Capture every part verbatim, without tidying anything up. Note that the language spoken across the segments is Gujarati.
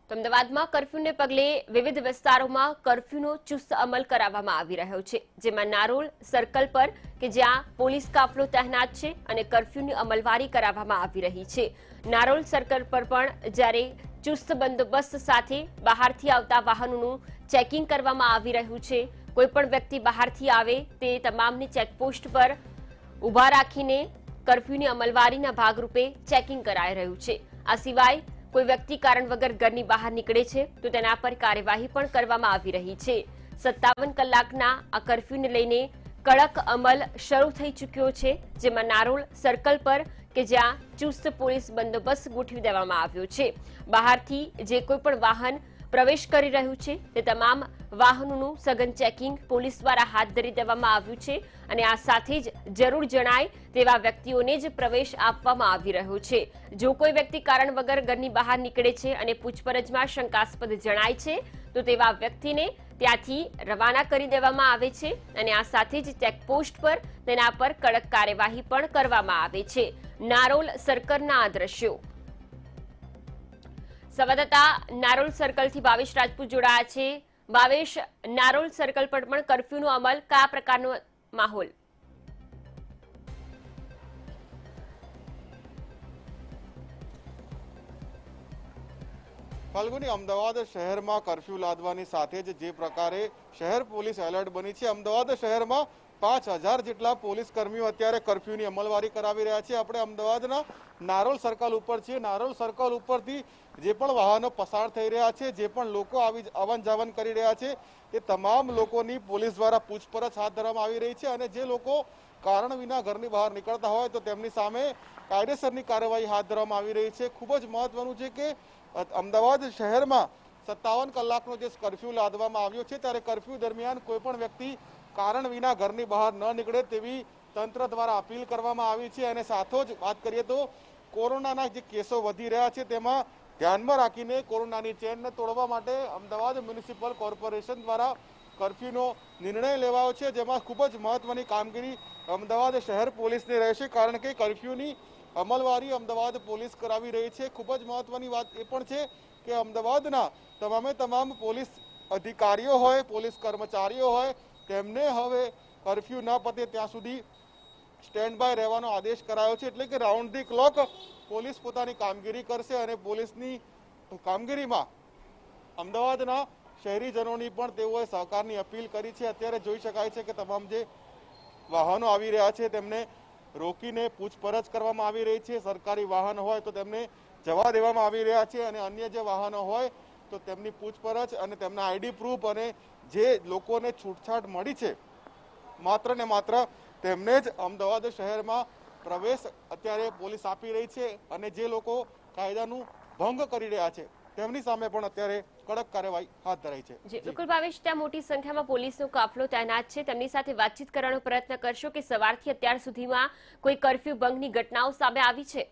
તો અમદાવાદમાં કર્ફ્યુને પગલે વિવિધ વિસ્તારોમાં કર્ફ્યુનો ચુસ્ત અમલ કરાવવામાં આવી રહ્યો છે, જેમાં નારોલ સર્કલ પર કે જ્યાં પોલીસ કાફલો તહેનાત છે અને કર્ફ્યુની અમલવારી કરાવવામાં આવી રહી છે. નારોલ સર્કલ પર પણ જ્યારે ચુસ્ત બંદોબસ્ત સાથે બહારથી આવતા વાહનોનું ચેકિંગ કરવામાં આવી રહ્યું છે. કોઈપણ વ્યક્તિ બહારથી આવે તે તમામની ચેકપોસ્ટ પર ઊભા રાખીને કર્ફ્યુની અમલવારીના ભાગરૂપે ચેકિંગ કરાઈ રહ્યું છે. આ સિવાય કોઈ વ્યક્તિ કારણ વગર ઘરની બહાર નીકળે છે તો તેના પર કાર્યવાહી પણ કરવામાં આવી રહી છે. સત્તાવન કલાકના આ કર્ફ્યુને લઈને કડક અમલ શરૂ થઈ ચૂક્યો છે, જેમાં નારોલ સર્કલ પર કે જ્યાં ચુસ્ત પોલીસ બંદોબસ્ત ગોઠવી દેવામાં આવ્યો છે. બહારથી જે કોઈ પણ વાહન પ્રવેશ કરી રહ્યું છે તે તમામ વાહનોનું સઘન ચેકિંગ પોલીસ દ્વારા હાથ ધરી દેવામાં આવ્યું છે અને આ સાથે જ જરૂર જણાય તેવા વ્યક્તિઓને જ પ્રવેશ આપવામાં આવી રહ્યો છે. જો કોઈ વ્યક્તિ કારણ વગર ઘરની બહાર નીકળે છે અને પૂછપરછમાં શંકાસ્પદ જણાય છે તો તેવા વ્યક્તિને ત્યાંથી રવાના કરી દેવામાં આવે છે અને આ સાથે જ ચેકપોસ્ટ પર તેના પર કડક કાર્યવાહી પણ કરવામાં આવે છે. નારોલ સર્કલના આ દ્રશ્યો. સંવાદદાતા નારોલ સર્કલથી ભાવેશ રાજપૂત જોડાયા છે. ભાવેશ, નારોલ સર્કલ પર પણ કર્ફ્યુનો અમલ, કયા પ્રકારનો માહોલ? ફાલ્ગુની, અમદાવાદ શહેરમાં કર્ફ્યુ લાદવાની સાથે જ જે પ્રકારે શહેર પોલીસ એલર્ટ બની છે, અમદાવાદ શહેરમાં પાંચ હજાર જેટલા પોલીસ કર્મીઓ અત્યારે કર્ફ્યુની અમલવારી કરાવી રહ્યા છે. આપણે અમદાવાદના નારોલ સર્કલ ઉપર છીએ. નારોલ સર્કલ ઉપરથી જે પણ વાહનો પસાર થઈ રહ્યા છે, જે પણ લોકો આવી આવન જાવન કરી રહ્યા છે, એ તમામ લોકોની પોલીસ દ્વારા પૂછપરછ હાથ ધરવામાં આવી રહી છે અને જે લોકો કારણ વિના ઘરની બહાર નીકળતા હોય તો તેમની સામે કાયદેસરની કાર્યવાહી હાથ ધરવામાં આવી રહી છે. ખૂબ જ મહત્વનું છે કે અમદાવાદ શહેરમાં સત્તાવન કલાકનો જે કર્ફ્યુ લાદવામાં આવ્યો છે, ત્યારે કર્ફ્યુ દરમિયાન કોઈ પણ વ્યક્તિ કારણ વિના ઘરની બહાર ન નીકળે તેવી તંત્ર દ્વારા અપીલ કરવામાં આવી છે અને સાથો જ વાત કરીએ તો કોરોનાના જે કેસો વધી રહ્યા છે તેમાં ધ્યાનમાં રાખીને કોરોનાની ચેનને તોડવા માટે અમદાવાદ મ્યુનિસિપલ કોર્પોરેશન દ્વારા કર્ફ્યુનો નિર્ણય લેવાયો છે, જેમાં ખૂબ જ મહત્વની કામગીરી અમદાવાદ શહેર પોલીસની રહેશે, કારણ કે કર્ફ્યુની અમલવારી અમદાવાદ પોલીસ કરાવી રહી છે. ખૂબ જ મહત્વની વાત એ પણ છે કે અમદાવાદના તમામે તમામ પોલીસ અધિકારીઓ હોય, પોલીસ કર્મચારીઓ હોય, તેમને હવે કર્ફ્યુ ન પતે ત્યાં સુધી સ્ટેન્ડ બાય રહેવાનો આદેશ કરાયો છે. એટલે કે રાઉન્ડ ધી ક્લોક પોલીસ પોતાની કામગીરી કરશે અને પોલીસની કામગીરીમાં અમદાવાદના શહેરીજનોની પણ તેઓએ સહકારની અપીલ કરી છે. અત્યારે જોઈ શકાય છે કે તમામ જે વાહનો આવી રહ્યા છે તેમને રોકીને પૂછપરછ કરવામાં આવી રહી છે. સરકારી વાહન હોય તો તેમને જવા દેવામાં આવી રહ્યા છે અને અન્ય જે વાહનો હોય તો તેમની પૂછપરછ અને તેમના આઈડી પ્રૂફ અને જે લોકોને છૂટછાટ મળી છે માત્ર ને માત્ર તેમને જ અમદાવાદ શહેરમાં પ્રવેશ અત્યારે પોલીસ આપી રહી છે અને જે લોકો કાયદાનું ભંગ કરી રહ્યા છે તેમની સામે પણ અત્યારે કડક કાર્યવાહી હાથ ધરાઈ છે. જી બિલકુલ ભાવેશ, ત્યાં મોટી સંખ્યામાં પોલીસનો કાફલો તૈનાત છે. તેમની સાથે વાતચીત કરવાનો પ્રયત્ન કરશો કે સવારથી અત્યાર સુધીમાં કોઈ કર્ફ્યુ ભંગની ઘટનાઓ સામે આવી છે?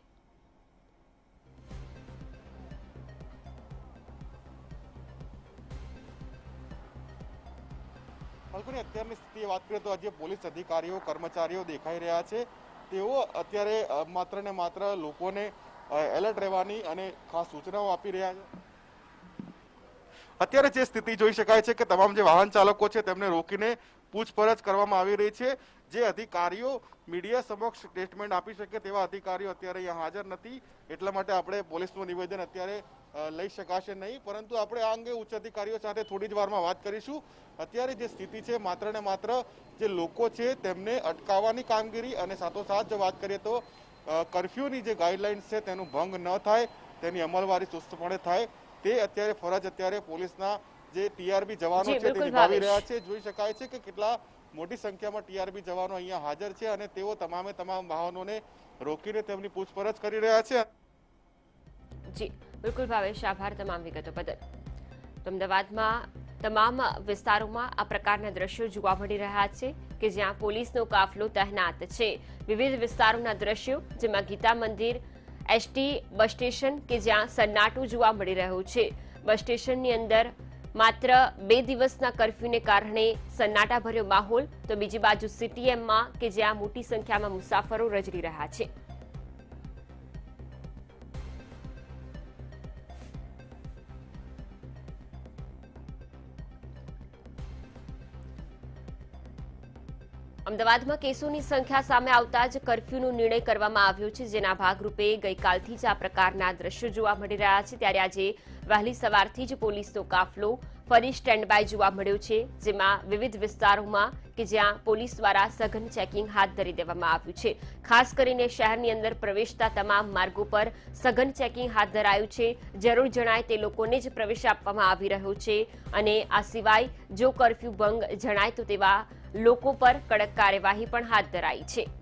અત્યારની સ્થિતિ વાત કરીએ તો આજે પોલીસ અધિકારીઓ કર્મચારીઓ દેખાઈ રહ્યા છે. તેઓ અત્યારે માત્ર ને માત્ર લોકોને એલર્ટ રહેવાની અને ખાસ સૂચનાઓ આપી રહ્યા છે. અત્યારે જે સ્થિતિ જોઈ શકાય છે કે તમામ જે વાહન ચાલકો છે તેમને રોકીને પૂછપરછ કરવામાં આવી રહી છે. જે અધિકારીઓ મીડિયા સમક્ષ સ્ટેટમેન્ટ આપી શકે તેવા અધિકારીઓ અત્યારે અહીંયા હાજર નથી, એટલા માટે આપણે પોલીસનું નિવેદન અત્યારે લઈ શકાશે નહીં, પરંતુ આપણે આ અંગે ઉચ્ચ અધિકારીઓ સાથે થોડી જ વારમાં વાત કરીશું. અત્યારે જે સ્થિતિ છે માત્ર ને માત્ર જે લોકો છે તેમને અટકાવવાની કામગીરી અને સાથોસાથ જો વાત કરીએ તો કર્ફ્યુની જે ગાઈડલાઇન્સ છે તેનું ભંગ ન થાય, તેની અમલવારી ચુસ્તપણે થાય, તે અત્યારે ફરજ અત્યારે પોલીસના જે ટીઆરબી જવાનો છે તે નિભાવી રહ્યા છે. જોઈ શકાય છે કે કેટલા મોટી સંખ્યામાં ટીઆરબી જવાનો અહીંયા હાજર છે અને તેઓ તમામે તમામ વાહનોને રોકીને તેમની પૂછપરછ કરી રહ્યા છે. જી બિલકુલ ભાવેશ, આભાર તમામ વિગતો બદલ. અમદાવાદમાં તમામ વિસ્તારોમાં આ પ્રકારના દ્રશ્યો જોવા મળી રહ્યા છે કે જ્યાં પોલીસનો કાફલો તહેનાત છે. વિવિધ વિસ્તારોના દ્રશ્યો, જેમાં ગીતા મંદિર, એસટી બસ સ્ટેશન કે જ્યાં સન્નાટો જોવા મળી રહ્યો છે. બસ સ્ટેશનની અંદર માત્ર બે દિવસના કર્ફ્યુને કારણે સન્નાટાભર્યો માહોલ, તો બીજી બાજુ સીટીએમમાં કે જ્યાં મોટી સંખ્યામાં મુસાફરો રજડી રહ્યા છે. અમદાવાદમાં કેસોની સંખ્યા સામે આવતા જ કર્ફ્યુનો નિર્ણય કરવામાં આવ્યો છે, જેના ભાગરૂપે ગઈકાલથી જ આ પ્રકારના દ્રશ્યો જોવા મળી રહ્યા છે। ત્યારે આજે વહેલી સવારથી જ પોલીસનો કાફલો ફરી સ્ટેન્ડ બાય જોવા મળ્યો છે, જેમાં વિવિધ વિસ્તારોમાં કે જ્યાં પોલીસ દ્વારા સઘન ચેકિંગ હાથ ધરી દેવામાં આવ્યું છે। ખાસ કરીને શહેરની અંદર પ્રવેશતા તમામ માર્ગો પર સઘન ચેકિંગ હાથ ધરાયું છે। જરૂર જણાય તે લોકોને જ પ્રવેશ આપવામાં આવી રહ્યો છે અને આ સિવાય જો કર્ફ્યુ ભંગ જણાય તો તેવા લોકો પર કડક કાર્યવાહી પણ હાથ ધરાઈ છે।